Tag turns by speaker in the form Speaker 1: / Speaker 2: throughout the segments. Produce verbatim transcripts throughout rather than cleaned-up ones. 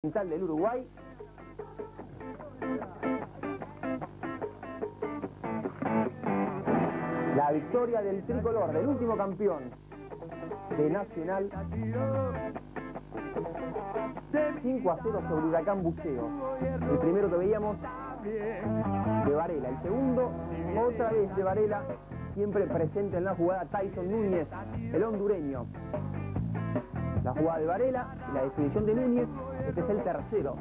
Speaker 1: del Uruguay. La victoria del tricolor, del último campeón de Nacional, cinco a cero sobre Huracán Buceo. El primero que veíamos de Varela, el segundo otra vez de Varela, siempre presente en la jugada Tyson Núñez, el hondureño. La jugada de Varela y la definición de Núñez. Este es el tercero.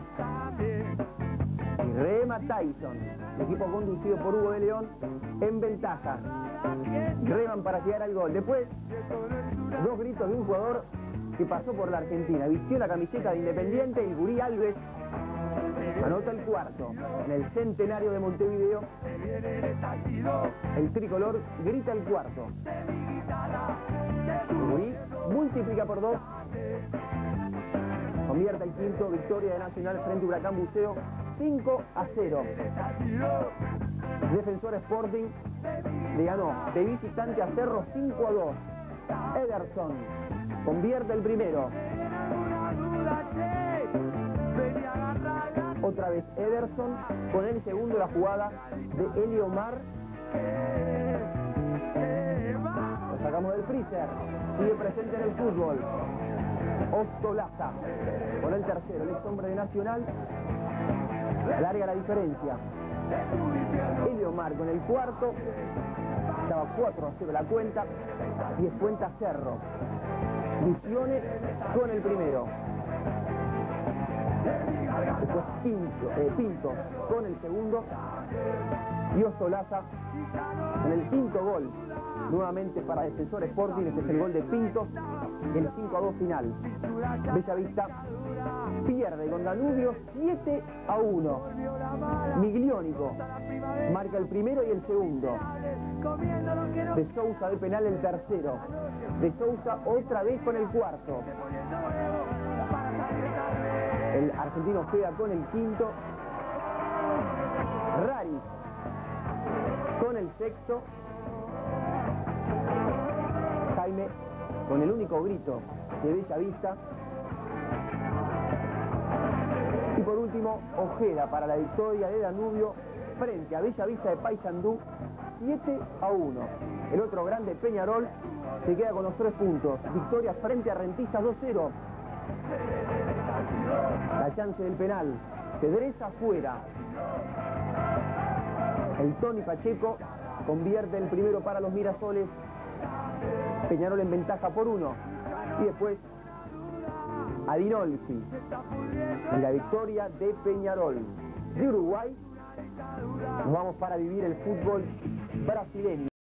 Speaker 1: Y rema Tyson, el equipo conducido por Hugo de León, en ventaja. Reman para llegar al gol. Después, dos gritos de un jugador que pasó por la Argentina. Vistió la camiseta de Independiente, el Gurí Alves. Anota el cuarto. En el centenario de Montevideo, el tricolor grita el cuarto. El Gurí multiplica por dos. Convierte el quinto, victoria de Nacional frente a Huracán Buceo, cinco a cero. Defensor Sporting le ganó de visitante a Cerro cinco a dos. Ederson convierte el primero. Otra vez Ederson con el segundo, la jugada de Eliomar. Lo sacamos del freezer. Sigue presente en el fútbol. Ostolaza con el tercero, el ex hombre de Nacional, alarga la diferencia. Eliomar con el cuarto, estaba cuatro a cero la cuenta, y descuenta Cerro. Misiones con el primero. Después Pinto, eh, Pinto con el segundo, y Ostolaza en el quinto gol. Nuevamente para Defensor Sporting, este es el gol de Pinto, el cinco a dos final. Bellavista pierde con Danubio siete a uno. Migliónico marca el primero y el segundo. De Sousa de penal el tercero. De Sousa otra vez con el cuarto. El argentino queda con el quinto. Rari con el sexto. Jaime con el único grito de Bellavista. Y por último, Ojeda para la victoria de Danubio frente a Bellavista de Paysandú, siete a uno. El otro grande, Peñarol, se queda con los tres puntos. Victoria frente a Rentistas, dos cero. La chance del penal. Cedresa afuera. El Tony Pacheco convierte el primero para los Mirasoles. Peñarol en ventaja por uno. Y después Adinolfi. Y la victoria de Peñarol. De Uruguay nos vamos para vivir el fútbol brasileño.